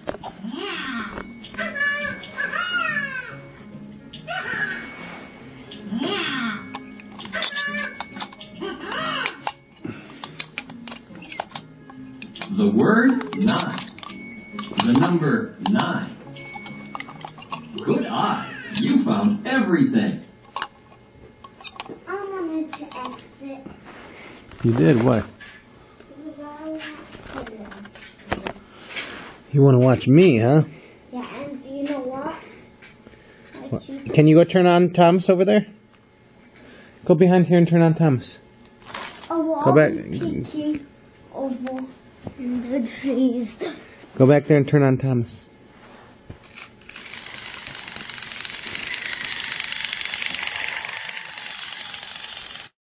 The word 9. The number 9. Good eye. You found everything. I wanted to exit. You did what? Because I want to. You want to watch me, huh? Yeah, and do you know what? Can you go turn on Thomas over there? Go behind here and turn on Thomas. Oh, Go back. Peeking over in the trees. Go back there and turn on Thomas.